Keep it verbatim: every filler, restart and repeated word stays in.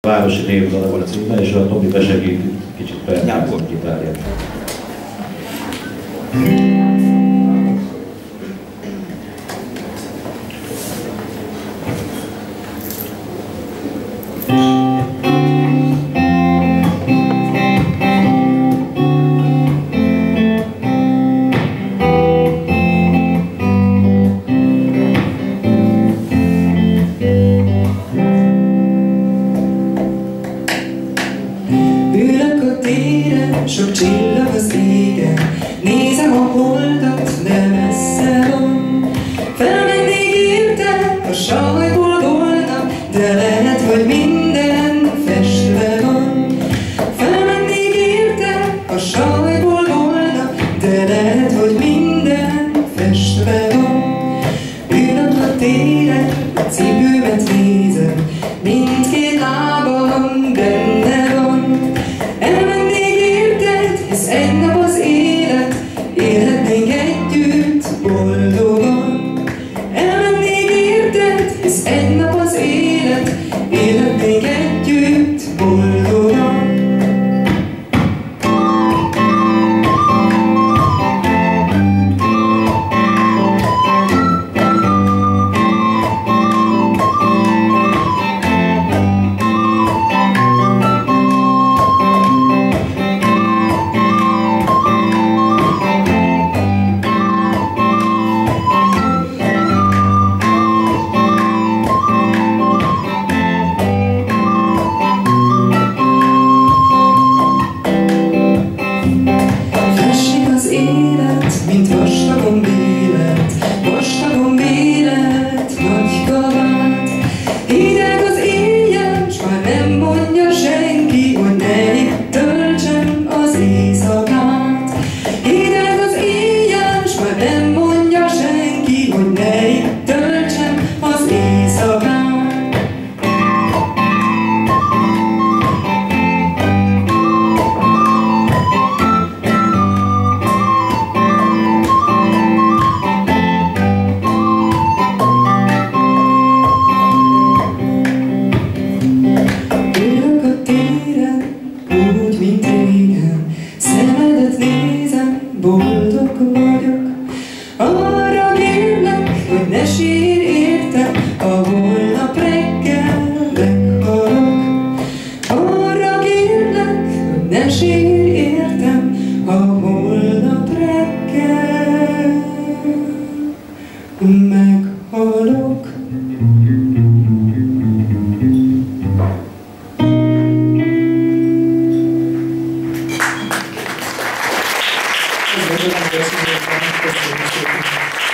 Városi névdala volt a címe, és a Tomi besegít kicsit bejátszott gitárját. Sok csillag az égen, nézem a holdat, de messze van. Felmennék érte, a sajból volna, de lehet, hogy minden festve van. Felmennék érte, a sajból volna, de lehet, hogy minden festve van. Ülök a téren, a cipőmet nézem, mindkét lábam benne van. Ez egy nap az élet, élhetnénk együtt boldogan. Elmennék érted, ez egy nap az élet, élhetnénk együtt boldogan. Mint vastagon vélet, vastagon vélet, nagy kabát. Hideg az éjjel, s már nem mondja senki, hogy ne itt töltsem az éjszakát. Hideg az éjjel, s már nem mondja senki, hogy ne itt töltsem az éjszakát. Úgy, mint régen, szemedet nézem, boldog vagyok. Arra kérlek, hogy ne sírj érte, ha holnap reggel meghalok. Arra kérlek, hogy ne sírj értem, ha holnap reggel meghalok. Köszönöm, hogy